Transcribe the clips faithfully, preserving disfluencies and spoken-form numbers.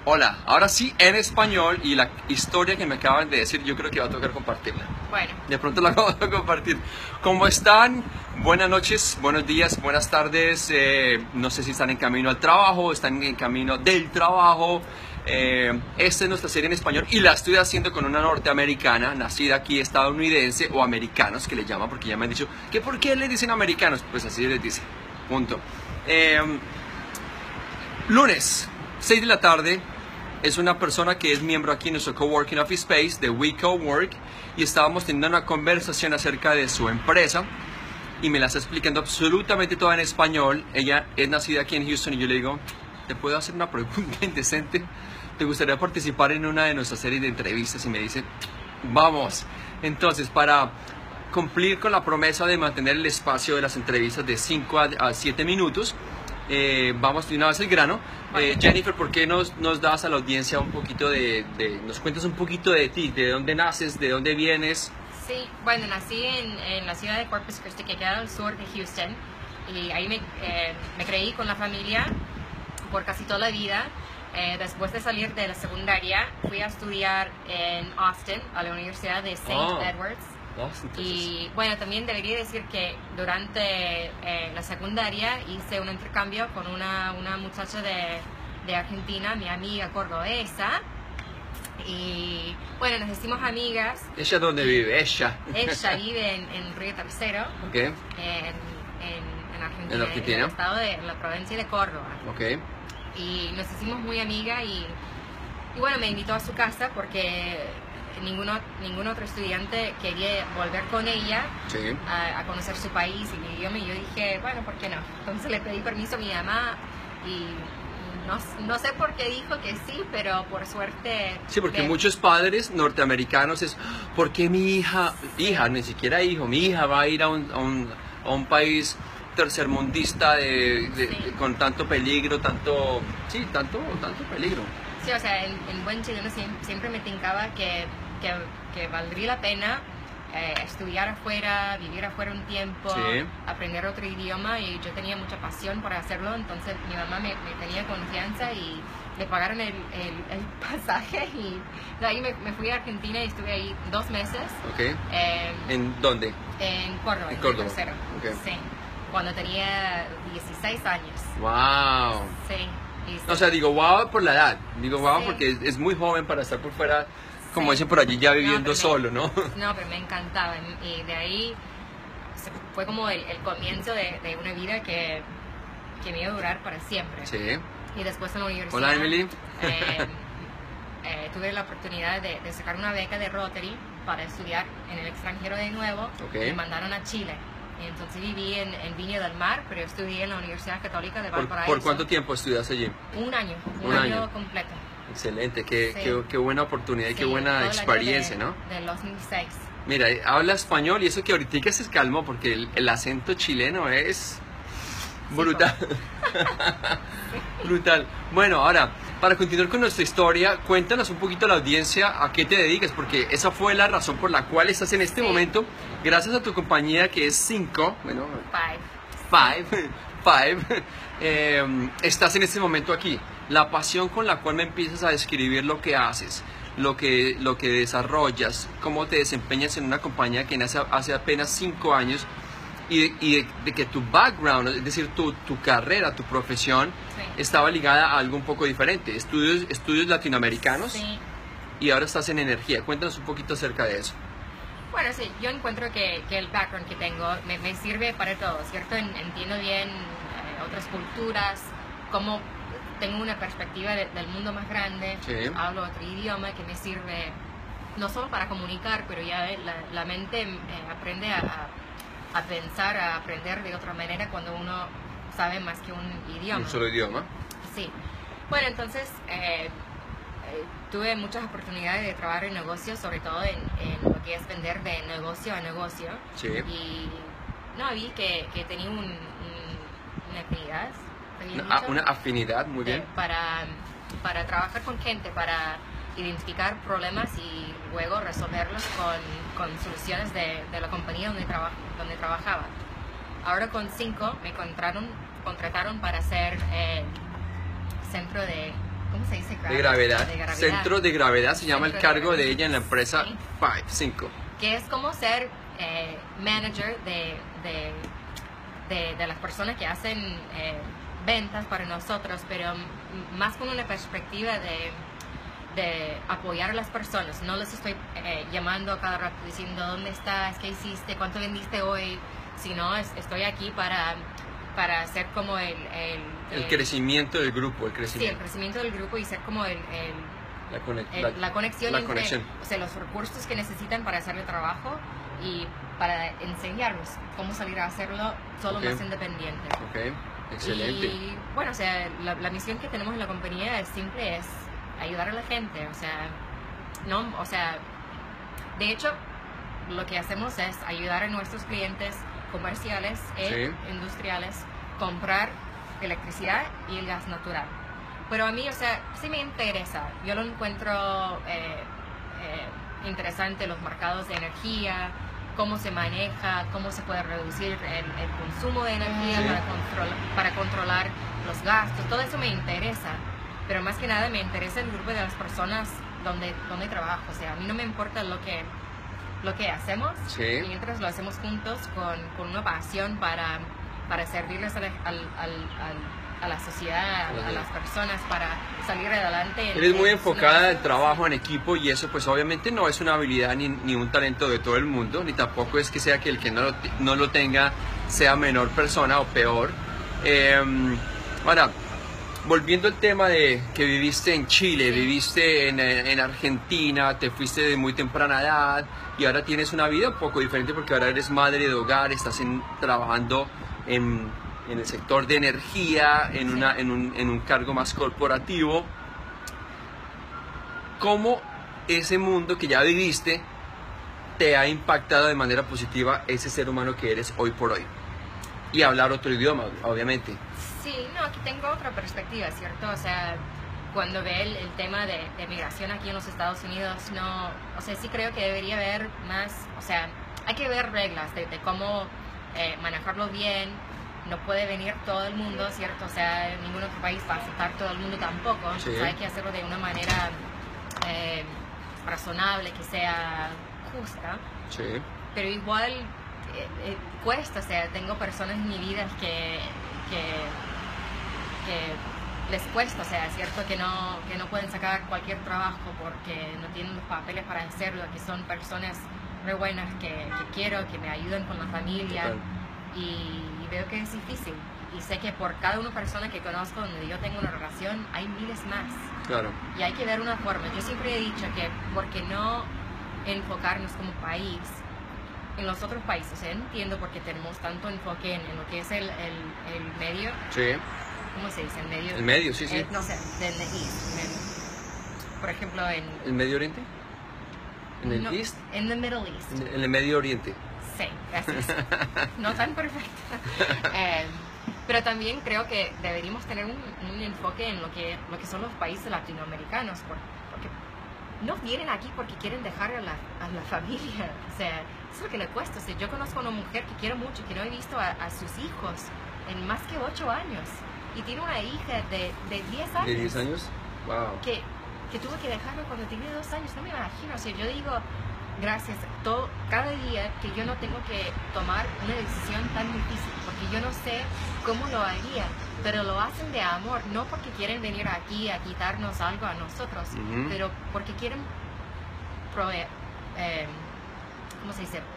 Hola, ahora sí en español, y la historia que me acaban de decir yo creo que va a tocar compartirla. Bueno. De pronto la vamos a compartir. ¿Cómo están? Buenas noches, buenos días, buenas tardes. Eh, no sé si están en camino al trabajo, están en camino del trabajo. Eh, esta es nuestra serie en español y la estoy haciendo con una norteamericana, nacida aquí, estadounidense, o americanos que le llaman, porque ya me han dicho que ¿por qué le dicen americanos? Pues así les dice, punto. Eh, lunes, seis de la tarde. Es una persona que es miembro aquí en nuestro Coworking Office Space de We Cowork, y estábamos teniendo una conversación acerca de su empresa y me la está explicando absolutamente toda en español. Ella es nacida aquí en Houston y yo le digo, ¿te puedo hacer una pregunta indecente? ¿Te gustaría participar en una de nuestras series de entrevistas? Y me dice, vamos. Entonces, para cumplir con la promesa de mantener el espacio de las entrevistas de cinco a siete minutos, Eh, vamos de una vez al grano. Eh, Jennifer, ¿por qué nos, nos das a la audiencia un poquito de, de, nos cuentas un poquito de ti, de dónde naces, de dónde vienes? Sí, bueno, nací en, en la ciudad de Corpus Christi, que queda al sur de Houston, y ahí me, eh, me creí con la familia por casi toda la vida. Eh, después de salir de la secundaria, fui a estudiar en Austin, a la Universidad de Saint Oh. Edwards. Entonces, Y bueno, también debería decir que durante eh, la secundaria hice un intercambio con una, una muchacha de, de Argentina, mi amiga cordobesa. Y bueno, nos hicimos amigas. ¿Ella dónde vive? Ella. Ella vive en, en Río Tercero, Okay. en, en, en Argentina, ¿En Argentina? en el estado de en la provincia de Córdoba. Okay. Y nos hicimos muy amigas y, y bueno, me invitó a su casa porque ninguno, ningún otro estudiante quería volver con ella Sí. a, a conocer su país y el idioma, y yo dije, bueno, ¿por qué no? Entonces le pedí permiso a mi mamá y no, no sé por qué dijo que sí, pero por suerte... Sí, porque me- muchos padres norteamericanos es, ¿por qué mi hija, hija, ni siquiera hijo, mi hija va a ir a un, a un, a un país tercermundista de, de- Sí. con tanto peligro, tanto, sí, tanto, tanto peligro? Sí, o sea, en, en buen chileno siempre, siempre me tincaba que, que, que valdría la pena eh, estudiar afuera, vivir afuera un tiempo, Sí. aprender otro idioma, y yo tenía mucha pasión por hacerlo. Entonces mi mamá me, me tenía confianza y me pagaron el, el, el pasaje, y de ahí me, me fui a Argentina y estuve ahí dos meses Ok. eh, ¿En dónde? en Córdoba, En en Córdoba, Tercero. ok. Sí, cuando tenía dieciséis años. Wow. Sí. y O sea, digo wow por la edad, digo wow Sí. porque es, es muy joven para estar por fuera, como Sí. dicen por allí, ya viviendo pero me- solo, ¿no? No, pero me encantaba, y de ahí se- fue como el, el comienzo de, de una vida que, que me iba a durar para siempre. Sí. Y después en la universidad... Hola, Emily. eh, eh, tuve la oportunidad de, de sacar una beca de Rotary para estudiar en el extranjero de nuevo. Ok. Me mandaron a Chile. Y entonces viví en, en Viña del Mar, pero estudié en la Universidad Católica de ¿Por, Valparaíso. por cuánto tiempo estudias allí? Un año, un, Un año, año. completo. Excelente, qué, Sí. qué, qué buena oportunidad y qué Sí, buena todo el año experiencia, de- ¿no? Del dos mil seis. Mira, habla español y eso que ahorita se calmó porque el, el acento chileno es brutal. Brutal. Bueno, ahora, para continuar con nuestra historia, cuéntanos un poquito a la audiencia a qué te dedicas, porque esa fue la razón por la cual estás en este Sí. momento, gracias a tu compañía que es cinco, bueno, Five. Five, Five, eh, estás en este momento aquí. La pasión con la cual me empiezas a describir lo que haces, lo que, lo que desarrollas, cómo te desempeñas en una compañía que nace hace apenas cinco años, y, de, y de, de que tu background, es decir, tu, tu carrera, tu profesión, Sí. estaba ligada a algo un poco diferente. Estudios, estudios latinoamericanos, Sí. y ahora estás en energía. Cuéntanos un poquito acerca de eso. Bueno, sí, yo encuentro que, que el background que tengo me, me sirve para todo, ¿cierto? En- entiendo bien eh, otras culturas, cómo tengo una perspectiva de- del mundo más grande, Sí. hablo otro idioma que me sirve no solo para comunicar, pero ya eh, la, la mente eh, aprende a, a- a pensar, a aprender de otra manera cuando uno sabe más que un idioma. Un solo idioma. Sí. Bueno, entonces eh, eh, tuve muchas oportunidades de trabajar en negocios, sobre todo en, en lo que es vender de negocio a negocio. Sí. Y no, vi que, que tenía un, un- una afinidad, tenía Una, ah, mucho una afinidad, muy de- bien. para, para trabajar con gente, para identificar problemas y luego resolverlos con, con soluciones de, de la compañía donde, traba- donde trabajaba. Ahora con cinco me contrataron, contrataron para ser eh, centro de ¿cómo se dice? De gravedad. De gravedad. Centro de gravedad se llama el Centro de cargo de gravedad. ella en la empresa Sí. Five, cinco. Que es como ser eh, manager de, de, de, de las personas que hacen eh, ventas para nosotros, pero m- más con una perspectiva de, de apoyar a las personas. No les estoy eh, llamando a cada rato diciendo dónde estás, qué hiciste, cuánto vendiste hoy, sino es- estoy aquí para, para hacer como el... El, El el- crecimiento del grupo, el Sí, el crecimiento. crecimiento del grupo y ser como el... el La, conex- el- la- la conexión la entre conexión. o sea, los recursos que necesitan para hacer el trabajo y para enseñarlos cómo salir a hacerlo solo Ok. más independiente. Ok, excelente. Y bueno, o sea, la, la misión que tenemos en la compañía es simple, es ayudar a la gente, o sea, no, o sea, de hecho, lo que hacemos es ayudar a nuestros clientes comerciales e Sí. industriales comprar electricidad y el gas natural. Pero a mí, o sea, sí me interesa. Yo lo encuentro eh, eh, interesante, los mercados de energía, cómo se maneja, cómo se puede reducir el, el consumo de energía Sí. para, control, para controlar los gastos. Todo eso me interesa. Pero más que nada me interesa el grupo de las personas donde, donde trabajo. O sea, a mí no me importa lo que, lo que hacemos, Sí. mientras lo hacemos juntos con, con una pasión para, para servirles a la, al, al, al- a la sociedad, a, a las personas, para salir adelante. en- Eres muy en su enfocada negocio. al trabajo en equipo y eso pues obviamente no es una habilidad ni, ni un talento de todo el mundo, ni tampoco es que sea que el que no lo, te- no lo tenga sea menor persona o peor. Eh, ahora, volviendo al tema de que viviste en Chile, Sí. viviste en, en Argentina, te fuiste de muy temprana edad y ahora tienes una vida un poco diferente porque ahora eres madre de hogar, estás en- trabajando en, en el sector de energía, en, Sí. una, en, un, en un cargo más corporativo. ¿Cómo ese mundo que ya viviste te ha impactado de manera positiva ese ser humano que eres hoy por hoy? Y hablar otro idioma, obviamente. Sí, no, aquí tengo otra perspectiva, ¿cierto? O sea, cuando ve el, el tema de, de migración aquí en los Estados Unidos, no, o sea, sí creo que debería haber más, o sea, hay que ver reglas de, de cómo eh, manejarlo bien. No puede venir todo el mundo, ¿cierto? O sea, ningún otro país va a aceptar todo el mundo tampoco. Sí. Entonces hay que hacerlo de una manera eh, razonable, que sea justa. Sí. Pero igual eh, eh, cuesta, o sea, tengo personas en mi vida que, que, que les cuesta, o sea, es cierto que no, que no pueden sacar cualquier trabajo porque no tienen los papeles para hacerlo, que son personas muy buenas que, que quiero, que me ayudan con la familia. Total. Y, y veo que es difícil. Y sé que por cada una persona que conozco donde yo tengo una relación, hay miles más. Claro. Y hay que ver una forma. Yo siempre he dicho que, ¿por qué no enfocarnos como país en los otros países? O sea, entiendo por qué tenemos tanto enfoque en, en lo que es el, el, el medio. Sí. ¿Cómo se dice? El medio. El medio, sí, sí. Eh, no sé, del East. medio. Por ejemplo, en. ¿El Medio Oriente? ¿En el no, East? En the Middle East. En, en el Medio Oriente. Sí, gracias. No tan perfecta. Eh, pero también creo que deberíamos tener un, un enfoque en lo que, lo que son los países latinoamericanos, por- porque no vienen aquí porque quieren dejar a la, a la familia. O sea, eso es lo que le cuesta. O sea, yo conozco a una mujer que quiero mucho, que no he visto a, a sus hijos en más que ocho años. Y tiene una hija de, de diez años. ¿De diez años? Wow. Que, que tuve que dejarlo cuando tenía dos años. No me imagino. O sea, yo digo, gracias, todo, cada día que yo no tengo que tomar una decisión tan difícil, porque yo no sé cómo lo haría, pero lo hacen de amor, no porque quieren venir aquí a quitarnos algo a nosotros, Ujú. pero porque quieren proveer, eh, ¿cómo se dice? Eh,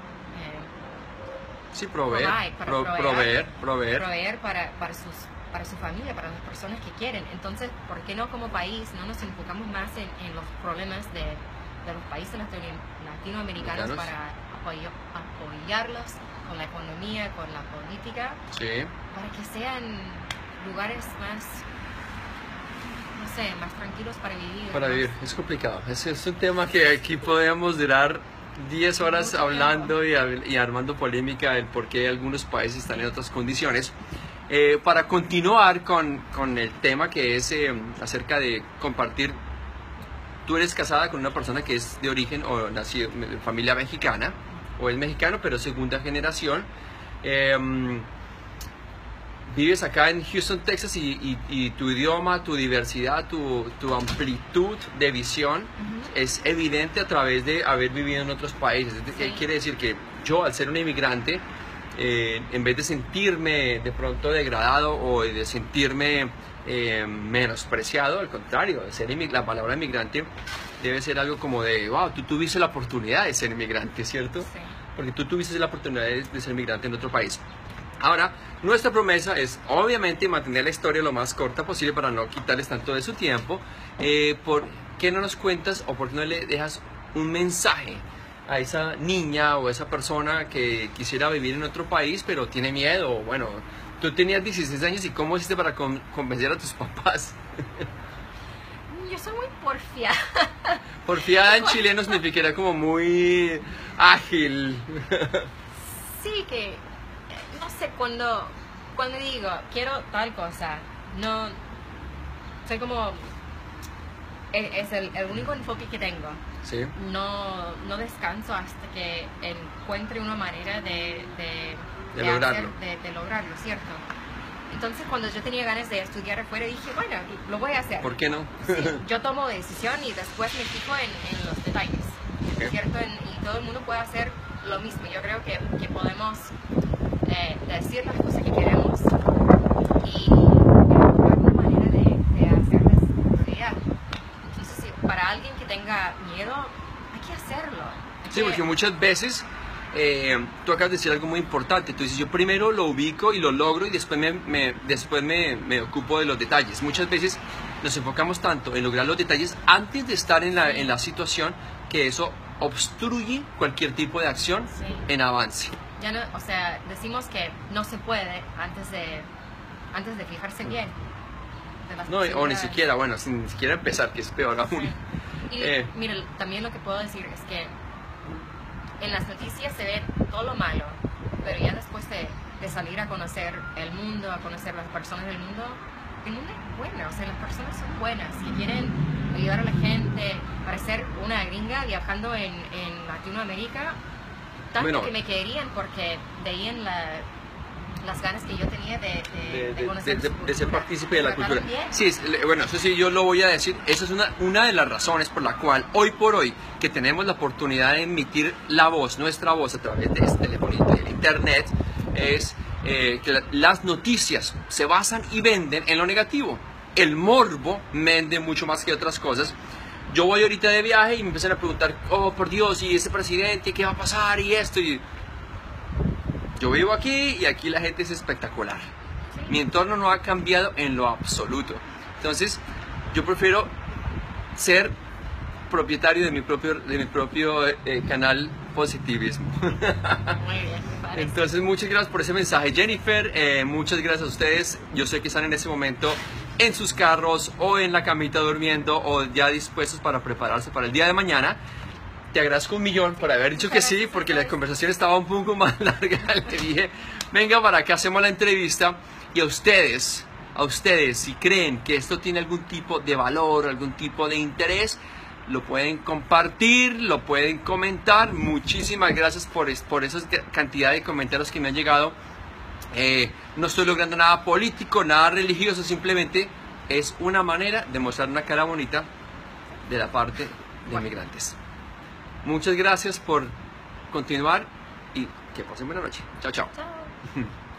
Sí, proveer. Provide, para Pro- proveer. proveer, proveer. proveer para, para, sus, para su familia, para las personas que quieren. Entonces, ¿por qué no como país no nos enfocamos más en, en los problemas de, de los países latino- latinoamericanos Americanos. para apoyo- apoyarlos con la economía, con la política, Sí. para que sean lugares más, no sé, más tranquilos para vivir? Para más- vivir, es complicado. Es, es un tema que aquí podemos durar diez horas Mucho hablando y, hab- y armando polémica del por qué algunos países están en otras condiciones. Eh, para continuar con, con el tema que es eh, acerca de compartir, tú eres casada con una persona que es de origen o nacido de familia mexicana, o es mexicano pero segunda generación. Eh, vives acá en Houston, Texas, y, y, y tu idioma, tu diversidad, tu, tu amplitud de visión uh-huh. es evidente a través de haber vivido en otros países. Sí. Quiere decir que yo, al ser un inmigrante, eh, en vez de sentirme de pronto degradado o de sentirme eh, menospreciado, al contrario, de ser la palabra inmigrante debe ser algo como de, wow, tú tuviste la oportunidad de ser inmigrante, ¿cierto? Sí. Porque tú tuviste la oportunidad de, de ser inmigrante en otro país. Ahora, nuestra promesa es obviamente mantener la historia lo más corta posible para no quitarles tanto de su tiempo. Eh, ¿Por qué no nos cuentas o por qué no le dejas un mensaje a esa niña o a esa persona que quisiera vivir en otro país pero tiene miedo? Bueno, tú tenías dieciséis años y ¿cómo hiciste para con convencer a tus papás? Yo soy muy porfiada. Porfiada en chileno significaría como muy ágil. Sí, que no sé, cuando, cuando digo quiero tal cosa, no, soy como, es, es el, el único enfoque que tengo. Sí. No, no descanso hasta que encuentre una manera de, de, de, de lograrlo. Hacer, de, de lograrlo, ¿cierto? Entonces, cuando yo tenía ganas de estudiar afuera, dije, bueno, lo voy a hacer. ¿Por qué no? Sí, yo tomo decisión y después me fijo en, en los detalles, okay. ¿Cierto? En, y todo el mundo puede hacer lo mismo. Yo creo que, que podemos eh, decir las cosas que queremos y encontrar una manera de, de hacerlas realidad. Entonces, si para alguien que tenga miedo, hay que hacerlo. Hay sí, que... porque muchas veces... Eh, tú acabas de decir algo muy importante. Tú dices, yo primero lo ubico y lo logro y después me, me, después me, me ocupo de los detalles. Muchas veces nos enfocamos tanto en lograr los detalles antes de estar en la, en la situación, que eso obstruye cualquier tipo de acción sí. en avance. Ya no, o sea, decimos que no se puede antes de, antes de fijarse bien de las no, o ni siquiera, bueno, sin siquiera empezar, que es peor aún. Sí. Y eh. mira, también lo que puedo decir es que en las noticias se ve todo lo malo, pero ya después de, de salir a conocer el mundo, a conocer las personas del mundo, el mundo es bueno, o sea, las personas son buenas, que quieren ayudar a la gente, parecer una gringa viajando en, en Latinoamérica, tanto bueno, que me querían porque veían la, las ganas que yo tenía de, de, de, de conocer de, de, su de ser partícipe de la cultura. Bien. Sí, es, bueno, eso sí, yo lo voy a decir, esa es una, una de las razones por la cual hoy por hoy que tenemos la oportunidad de emitir la voz, nuestra voz a través de este telefonito y el internet, es eh, que la, las noticias se basan y venden en lo negativo. El morbo vende mucho más que otras cosas. Yo voy ahorita de viaje y me empiezan a preguntar, oh por Dios, y ese presidente, ¿qué va a pasar? Y esto, y yo vivo aquí y aquí la gente es espectacular. Mi entorno no ha cambiado en lo absoluto. Entonces, yo prefiero ser propietario de mi propio, de mi propio eh, canal Positivismo. Muy bien, me parece. Entonces, muchas gracias por ese mensaje, Jennifer. Eh, muchas gracias a ustedes. Yo sé que están en ese momento en sus carros o en la camita durmiendo o ya dispuestos para prepararse para el día de mañana. Te agradezco un millón por haber dicho que sí, porque la conversación estaba un poco más larga. Le dije, venga para acá, hacemos la entrevista. Y a ustedes, a ustedes, si creen que esto tiene algún tipo de valor, algún tipo de interés, lo pueden compartir, lo pueden comentar. Muchísimas gracias por, por esa cantidad de comentarios que me han llegado. Eh, no estoy logrando nada político, nada religioso, simplemente es una manera de mostrar una cara bonita de la parte de inmigrantes. Muchas gracias por continuar y que pasen buena noche. Chao, chao. Chao.